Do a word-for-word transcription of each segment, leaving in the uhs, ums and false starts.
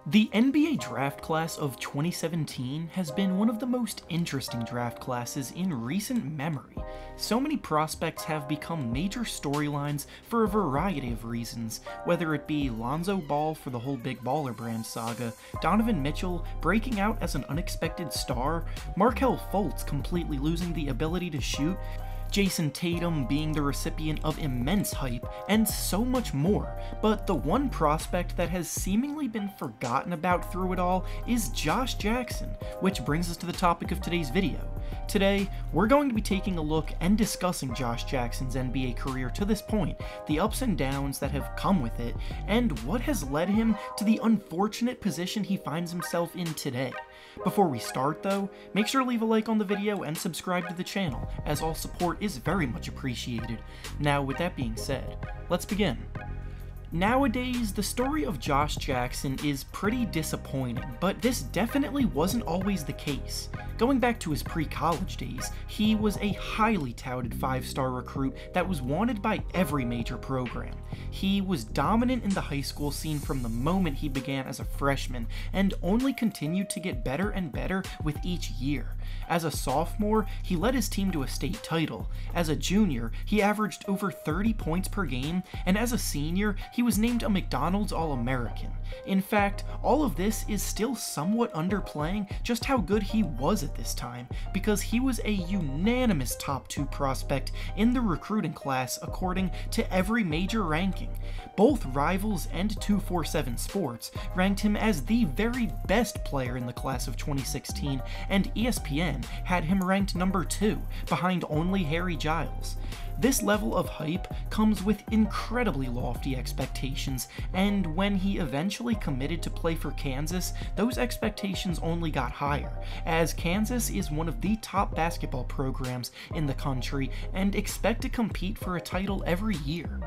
The N B A draft class of twenty seventeen has been one of the most interesting draft classes in recent memory. So many prospects have become major storylines for a variety of reasons, whether it be Lonzo Ball for the whole Big Baller Brand saga, Donovan Mitchell breaking out as an unexpected star, Markelle Fultz completely losing the ability to shoot, Jason Tatum being the recipient of immense hype, and so much more. But the one prospect that has seemingly been forgotten about through it all is Josh Jackson, which brings us to the topic of today's video. Today, we're going to be taking a look and discussing Josh Jackson's N B A career to this point, the ups and downs that have come with it, and what has led him to the unfortunate position he finds himself in today. Before we start though, make sure to leave a like on the video and subscribe to the channel, as all support is very much appreciated. Now with that being said, let's begin. Nowadays, the story of Josh Jackson is pretty disappointing, but this definitely wasn't always the case. Going back to his pre-college days, he was a highly touted five-star recruit that was wanted by every major program. He was dominant in the high school scene from the moment he began as a freshman, and only continued to get better and better with each year. As a sophomore, he led his team to a state title. As a junior, he averaged over thirty points per game, and as a senior, he was named a McDonald's All-American. In fact, all of this is still somewhat underplaying just how good he was at this time, because he was a unanimous top two prospect in the recruiting class according to every major ranking. Both Rivals and two forty-seven Sports ranked him as the very best player in the class of twenty sixteen, and E S P N had him ranked number two, behind only Harry Giles. This level of hype comes with incredibly lofty expectations, and when he eventually committed to play for Kansas, those expectations only got higher, as Kansas is one of the top basketball programs in the country and expect to compete for a title every year.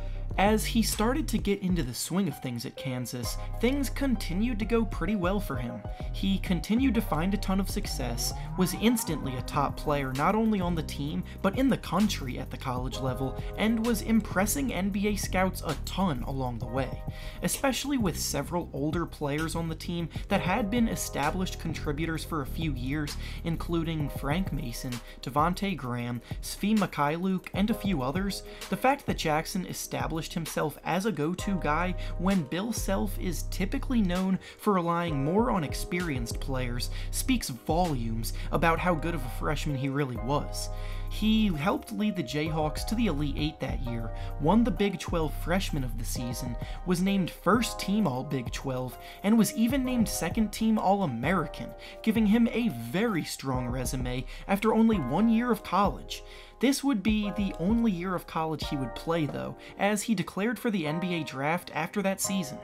As he started to get into the swing of things at Kansas, things continued to go pretty well for him. He continued to find a ton of success, was instantly a top player not only on the team, but in the country at the college level, and was impressing N B A scouts a ton along the way, especially with several older players on the team that had been established contributors for a few years, including Frank Mason, Devonte Graham, Svi Mykhailiuk, and a few others. The fact that Jackson established himself as a go-to guy when Bill Self is typically known for relying more on experienced players speaks volumes about how good of a freshman he really was. He helped lead the Jayhawks to the Elite Eight that year, won the Big twelve Freshman of the Season, was named First Team All-Big twelve, and was even named Second Team All-American, giving him a very strong resume after only one year of college. This would be the only year of college he would play though, as he declared for the N B A draft after that season.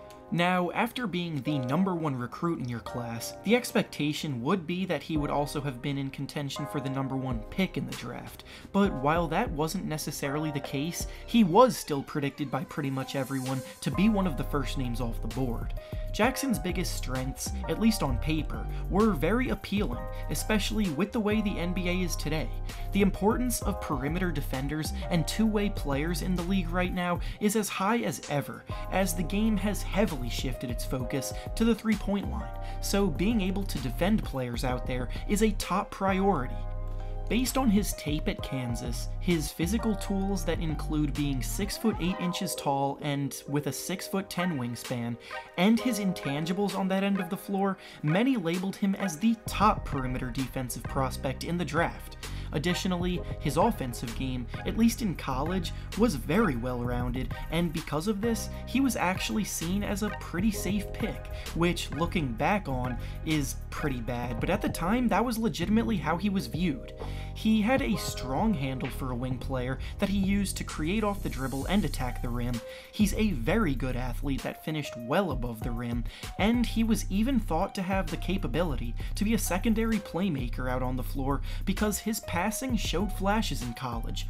Now, after being the number one recruit in your class, the expectation would be that he would also have been in contention for the number one pick in the draft, but while that wasn't necessarily the case, he was still predicted by pretty much everyone to be one of the first names off the board. Jackson's biggest strengths, at least on paper, were very appealing, especially with the way the N B A is today. The importance of perimeter defenders and two-way players in the league right now is as high as ever, as the game has heavily shifted its focus to the three-point line, so being able to defend players out there is a top priority. Based on his tape at Kansas, his physical tools that include being six foot eight inches tall and with a six foot ten wingspan, and his intangibles on that end of the floor, many labeled him as the top perimeter defensive prospect in the draft. Additionally, his offensive game, at least in college, was very well-rounded, and because of this, he was actually seen as a pretty safe pick, which, looking back on, is pretty bad, but at the time, that was legitimately how he was viewed. He had a strong handle for a wing player that he used to create off the dribble and attack the rim. He's a very good athlete that finished well above the rim, and he was even thought to have the capability to be a secondary playmaker out on the floor because his passing showed flashes in college.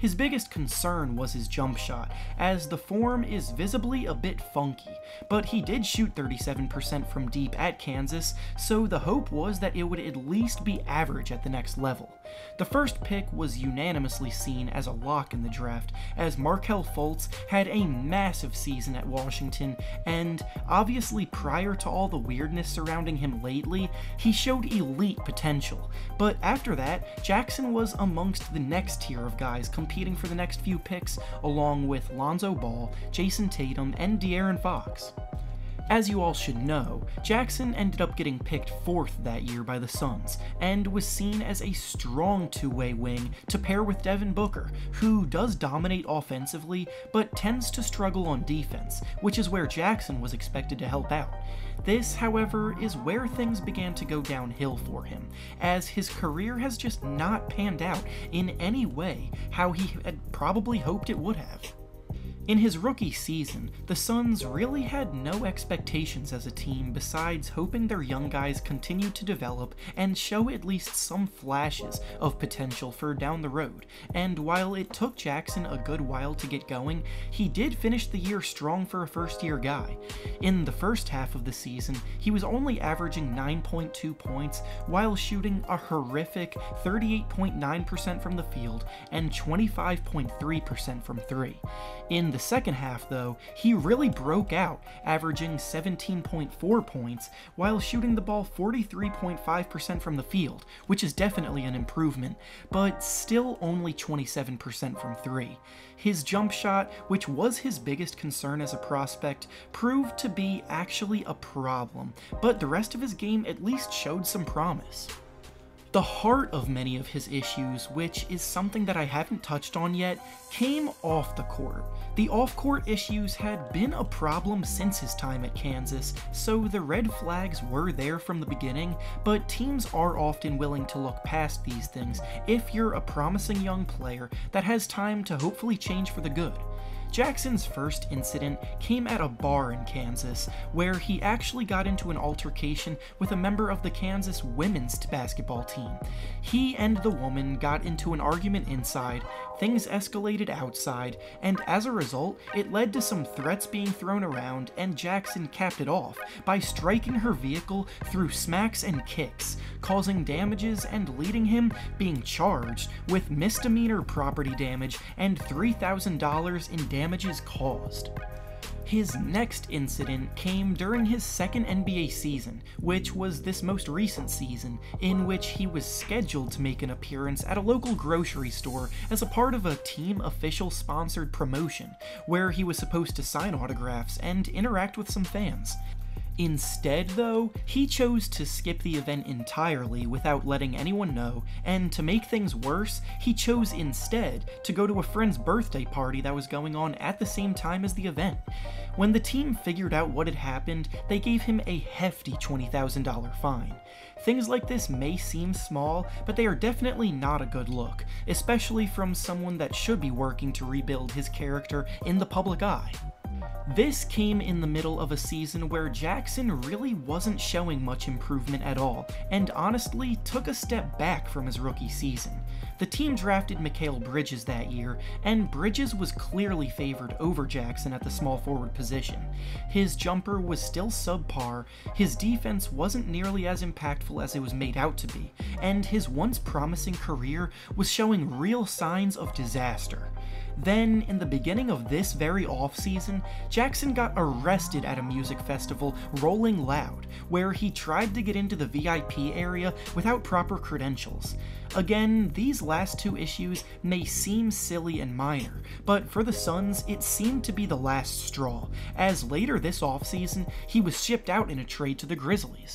His biggest concern was his jump shot, as the form is visibly a bit funky, but he did shoot thirty-seven percent from deep at Kansas, so the hope was that it would at least be average at the next level. The first pick was unanimously seen as a lock in the draft, as Markelle Fultz had a massive season at Washington, and obviously prior to all the weirdness surrounding him lately, he showed elite potential. But after that, Jackson was amongst the next tier of guys competing for the next few picks, along with Lonzo Ball, Jason Tatum, and De'Aaron Fox. As you all should know, Jackson ended up getting picked fourth that year by the Suns, and was seen as a strong two-way wing to pair with Devin Booker, who does dominate offensively, but tends to struggle on defense, which is where Jackson was expected to help out. This, however, is where things began to go downhill for him, as his career has just not panned out in any way how he had probably hoped it would have. In his rookie season, the Suns really had no expectations as a team besides hoping their young guys continue to develop and show at least some flashes of potential for down the road, and while it took Jackson a good while to get going, he did finish the year strong for a first-year guy. In the first half of the season, he was only averaging nine point two points while shooting a horrific thirty-eight point nine percent from the field and twenty-five point three percent from three. In the second half, though, he really broke out, averaging seventeen point four points while shooting the ball forty-three point five percent from the field, which is definitely an improvement, but still only twenty-seven percent from three. His jump shot, which was his biggest concern as a prospect, proved to be actually a problem, but the rest of his game at least showed some promise. The heart of many of his issues, which is something that I haven't touched on yet, came off the court. The off-court issues had been a problem since his time at Kansas, so the red flags were there from the beginning, but teams are often willing to look past these things if you're a promising young player that has time to hopefully change for the good. Jackson's first incident came at a bar in Kansas, where he actually got into an altercation with a member of the Kansas women's basketball team. He and the woman got into an argument inside, things escalated outside, and as a result, it led to some threats being thrown around, and Jackson capped it off by striking her vehicle through smacks and kicks, causing damages and leading him being charged with misdemeanor property damage and three thousand dollars in damages caused. His next incident came during his second N B A season, which was this most recent season, in which he was scheduled to make an appearance at a local grocery store as a part of a team official sponsored promotion, where he was supposed to sign autographs and interact with some fans. Instead, though, he chose to skip the event entirely without letting anyone know, and to make things worse, he chose instead to go to a friend's birthday party that was going on at the same time as the event. When the team figured out what had happened, they gave him a hefty twenty thousand dollar fine. Things like this may seem small, but they are definitely not a good look, especially from someone that should be working to rebuild his character in the public eye. This came in the middle of a season where Jackson really wasn't showing much improvement at all, and honestly took a step back from his rookie season. The team drafted Mikal Bridges that year, and Bridges was clearly favored over Jackson at the small forward position. His jumper was still subpar, his defense wasn't nearly as impactful as it was made out to be, and his once promising career was showing real signs of disaster. Then, in the beginning of this very offseason, Jackson got arrested at a music festival, Rolling Loud, where he tried to get into the V I P area without proper credentials. Again, these last two issues may seem silly and minor, but for the Suns, it seemed to be the last straw, as later this offseason, he was shipped out in a trade to the Grizzlies.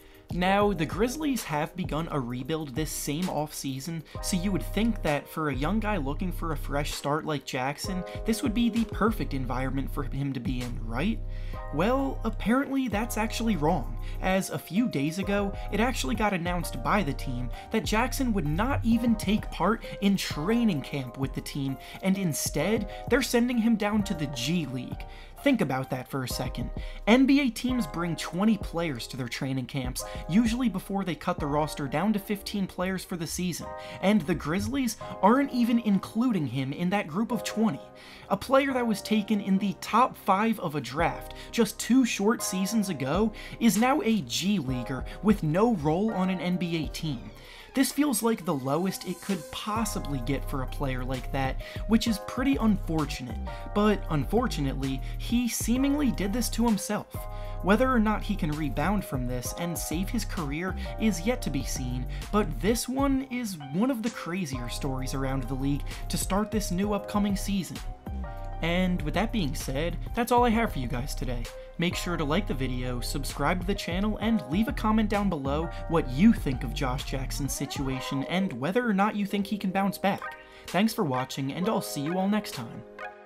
Now, the Grizzlies have begun a rebuild this same offseason, so you would think that for a young guy looking for a fresh start like Jackson, this would be the perfect environment for him to be in, right? Well, apparently that's actually wrong, as a few days ago, it actually got announced by the team that Jackson would not even take part in training camp with the team, and instead, they're sending him down to the G League. Think about that for a second. N B A teams bring twenty players to their training camps, usually before they cut the roster down to fifteen players for the season, and the Grizzlies aren't even including him in that group of twenty. A player that was taken in the top five of a draft just two short seasons ago is now a G Leaguer with no role on an N B A team. This feels like the lowest it could possibly get for a player like that, which is pretty unfortunate, but unfortunately, he seemingly did this to himself. Whether or not he can rebound from this and save his career is yet to be seen, but this one is one of the crazier stories around the league to start this new upcoming season. And with that being said, that's all I have for you guys today. Make sure to like the video, subscribe to the channel, and leave a comment down below what you think of Josh Jackson's situation and whether or not you think he can bounce back. Thanks for watching, and I'll see you all next time.